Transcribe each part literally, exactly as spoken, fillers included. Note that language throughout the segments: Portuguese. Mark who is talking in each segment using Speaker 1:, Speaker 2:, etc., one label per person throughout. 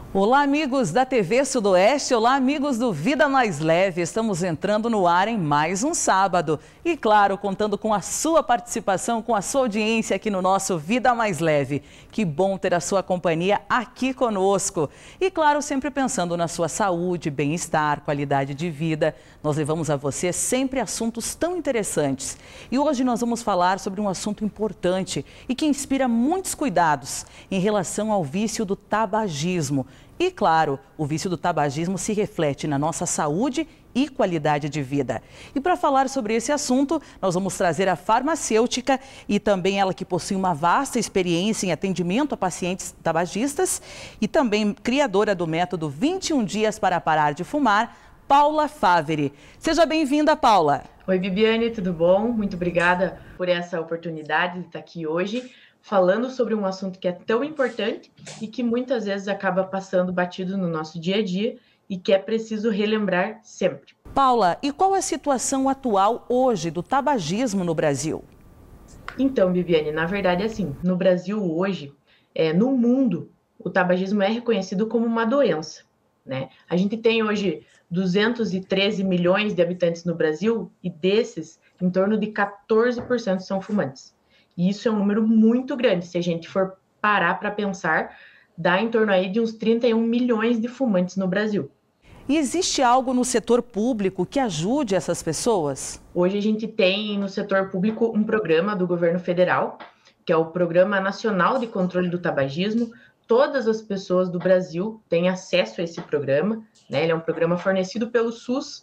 Speaker 1: Olá, amigos da T V Sudoeste, olá, amigos do Vida Mais Leve. Estamos entrando no ar em mais um sábado. E, claro, contando com a sua participação, com a sua audiência aqui no nosso Vida Mais Leve. Que bom ter a sua companhia aqui conosco. E, claro, sempre pensando na sua saúde, bem-estar, qualidade de vida. Nós levamos a você sempre assuntos tão interessantes. E hoje nós vamos falar sobre um assunto importante e que inspira muitos cuidados em relação ao vício do tabagismo. E, claro, o vício do tabagismo se reflete na nossa saúde e qualidade de vida. E para falar sobre esse assunto, nós vamos trazer a farmacêutica e também ela que possui uma vasta experiência em atendimento a pacientes tabagistas e também criadora do método vinte e um dias para parar de fumar, Paula Faveri. Seja bem-vinda, Paula.
Speaker 2: Oi, Bibiane, tudo bom? Muito obrigada por essa oportunidade de estar aqui hoje, falando sobre um assunto que é tão importante e que muitas vezes acaba passando batido no nosso dia a dia e que é preciso relembrar sempre.
Speaker 1: Paula, e qual é a situação atual hoje do tabagismo no Brasil?
Speaker 2: Então, Bibiane, na verdade é assim, no Brasil hoje, é, no mundo, o tabagismo é reconhecido como uma doença, né? A gente tem hoje duzentos e treze milhões de habitantes no Brasil e desses, em torno de quatorze por cento são fumantes. E isso é um número muito grande. Se a gente for parar para pensar, dá em torno aí de uns trinta e um milhões de fumantes no Brasil.
Speaker 1: E existe algo no setor público que ajude essas pessoas?
Speaker 2: Hoje a gente tem no setor público um programa do governo federal, que é o Programa Nacional de Controle do Tabagismo. Todas as pessoas do Brasil têm acesso a esse programa, né? Ele é um programa fornecido pelo SUS,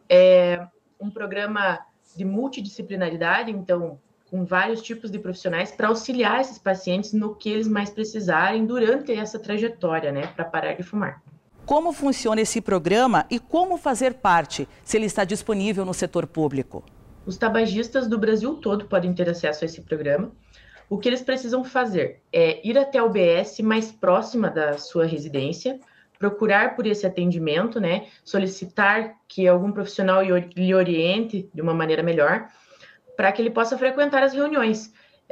Speaker 2: é um programa de multidisciplinaridade, então com vários tipos de profissionais para auxiliar esses pacientes no que eles mais precisarem durante essa trajetória, né, para parar de fumar.
Speaker 1: Como funciona esse programa e como fazer parte, se ele está disponível no setor público?
Speaker 2: Os tabagistas do Brasil todo podem ter acesso a esse programa. O que eles precisam fazer é ir até a U B S mais próxima da sua residência, procurar por esse atendimento, né, solicitar que algum profissional lhe oriente de uma maneira melhor, para que ele possa frequentar as reuniões.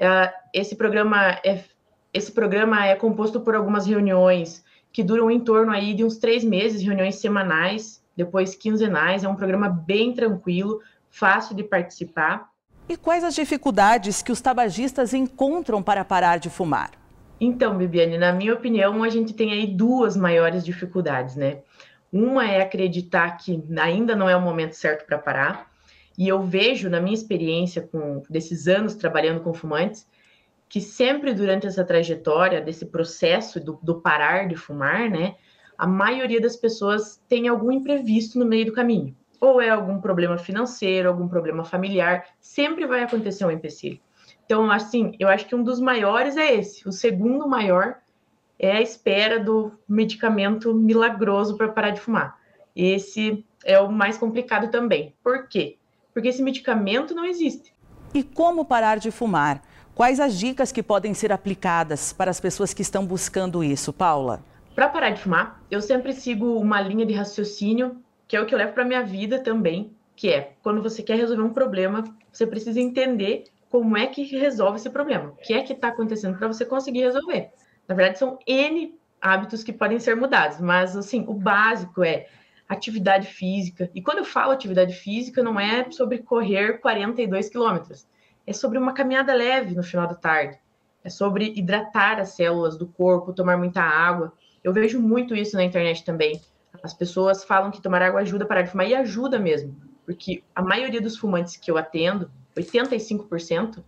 Speaker 2: Esse programa, é, esse programa é composto por algumas reuniões que duram em torno aí de uns três meses, reuniões semanais, depois quinzenais. É um programa bem tranquilo, fácil de participar.
Speaker 1: E quais as dificuldades que os tabagistas encontram para parar de fumar?
Speaker 2: Então, Bibiane, na minha opinião, a gente tem aí duas maiores dificuldades, né? Uma é acreditar que ainda não é o momento certo para parar. E eu vejo, na minha experiência com desses anos trabalhando com fumantes, que sempre durante essa trajetória, desse processo do, do parar de fumar, né, a maioria das pessoas tem algum imprevisto no meio do caminho. Ou é algum problema financeiro, algum problema familiar, sempre vai acontecer um empecilho. Então, assim, eu acho que um dos maiores é esse. O segundo maior é a espera do medicamento milagroso para parar de fumar. Esse é o mais complicado também. Por quê? Porque esse medicamento não existe.
Speaker 1: E como parar de fumar? Quais as dicas que podem ser aplicadas para as pessoas que estão buscando isso, Paula?
Speaker 2: Para parar de fumar, eu sempre sigo uma linha de raciocínio, que é o que eu levo para a minha vida também, que é, quando você quer resolver um problema, você precisa entender como é que resolve esse problema. O que é que está acontecendo para você conseguir resolver? Na verdade, são N hábitos que podem ser mudados, mas, assim, o básico é atividade física. E quando eu falo atividade física, não é sobre correr quarenta e dois quilômetros. É sobre uma caminhada leve no final da tarde. É sobre hidratar as células do corpo, tomar muita água. Eu vejo muito isso na internet também. As pessoas falam que tomar água ajuda a parar de fumar, e ajuda mesmo. Porque a maioria dos fumantes que eu atendo, oitenta e cinco por cento,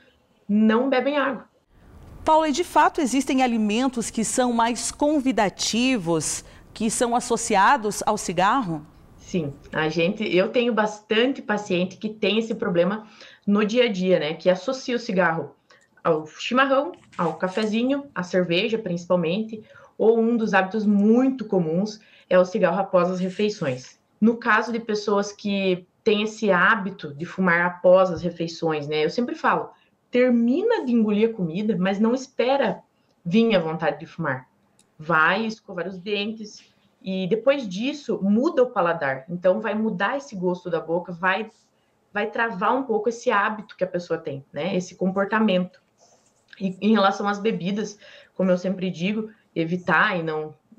Speaker 2: não bebem água.
Speaker 1: Paula, e de fato existem alimentos que são mais convidativos, que são associados ao cigarro?
Speaker 2: Sim, a gente, eu tenho bastante paciente que tem esse problema no dia a dia, né? Que associa o cigarro ao chimarrão, ao cafezinho, à cerveja principalmente, ou um dos hábitos muito comuns é o cigarro após as refeições. No caso de pessoas que têm esse hábito de fumar após as refeições, né? Eu sempre falo, termina de engolir a comida, mas não espera vir à vontade de fumar. Vai escovar os dentes e depois disso muda o paladar. Então vai mudar esse gosto da boca, vai, vai travar um pouco esse hábito que a pessoa tem, né? Esse comportamento. E em relação às bebidas, como eu sempre digo, evitar e não,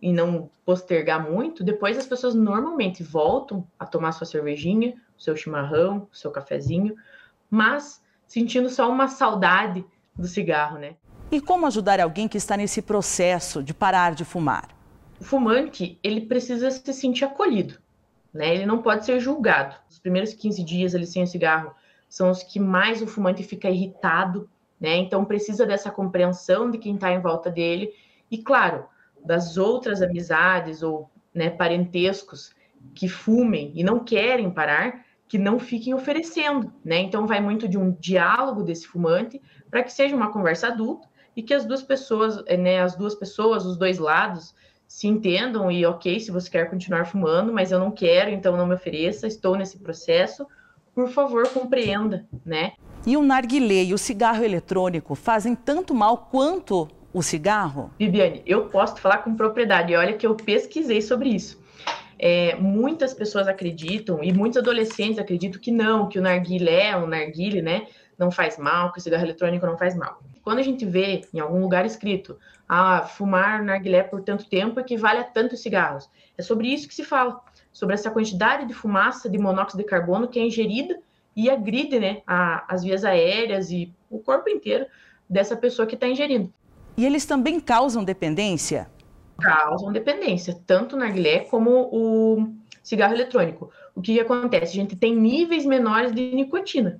Speaker 2: e não postergar muito, depois as pessoas normalmente voltam a tomar sua cervejinha, seu chimarrão, seu cafezinho, mas sentindo só uma saudade do cigarro, né?
Speaker 1: E como ajudar alguém que está nesse processo de parar de fumar?
Speaker 2: O fumante, ele precisa se sentir acolhido, né? Ele não pode ser julgado. Os primeiros quinze dias ele sem o cigarro são os que mais o fumante fica irritado, né? Então precisa dessa compreensão de quem está em volta dele e, claro, das outras amizades ou, né, parentescos que fumem e não querem parar, que não fiquem oferecendo, né? Então vai muito de um diálogo desse fumante para que seja uma conversa adulta e que as duas pessoas, né, as duas pessoas, os dois lados se entendam e, ok, se você quer continuar fumando, mas eu não quero, então não me ofereça, estou nesse processo, por favor, compreenda, né?
Speaker 1: E o narguilé e o cigarro eletrônico fazem tanto mal quanto o cigarro?
Speaker 2: Viviane, eu posso falar com propriedade. Olha que eu pesquisei sobre isso. É, muitas pessoas acreditam, e muitos adolescentes acreditam que não, que o narguilé, o narguile, né, não faz mal, que o cigarro eletrônico não faz mal. Quando a gente vê em algum lugar escrito, ah, fumar narguilé por tanto tempo equivale a tantos cigarros, é sobre isso que se fala, sobre essa quantidade de fumaça de monóxido de carbono que é ingerida e agride, né, a, as vias aéreas e o corpo inteiro dessa pessoa que está ingerindo.
Speaker 1: E eles também causam dependência?
Speaker 2: Causam dependência, tanto o narguilé como o cigarro eletrônico. O que acontece? A gente tem níveis menores de nicotina,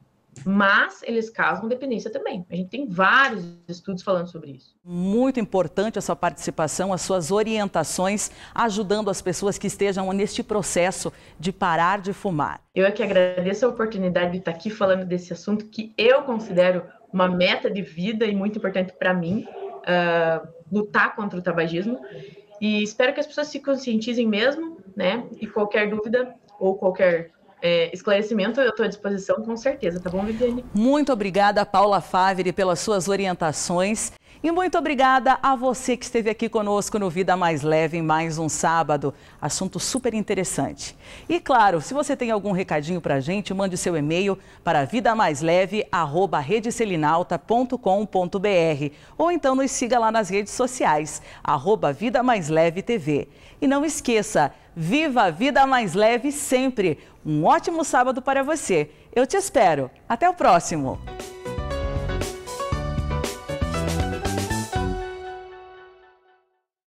Speaker 2: mas eles causam dependência também. A gente tem vários estudos falando sobre isso.
Speaker 1: Muito importante a sua participação, as suas orientações, ajudando as pessoas que estejam neste processo de parar de fumar.
Speaker 2: Eu é que agradeço a oportunidade de estar aqui falando desse assunto que eu considero uma meta de vida e muito importante para mim, uh, lutar contra o tabagismo. E espero que as pessoas se conscientizem mesmo, né? E qualquer dúvida ou qualquer é, esclarecimento, eu estou à disposição com certeza, tá bom, Viviane?
Speaker 1: Muito obrigada, Paula Faveri, pelas suas orientações. E muito obrigada a você que esteve aqui conosco no Vida Mais Leve em mais um sábado. Assunto super interessante. E claro, se você tem algum recadinho pra gente, mande seu e-mail para vida mais leve arroba rede selinalta ponto com ponto br ou então nos siga lá nas redes sociais, arroba Vida Mais Leve T V. E não esqueça, viva a Vida Mais Leve sempre. Um ótimo sábado para você. Eu te espero. Até o próximo.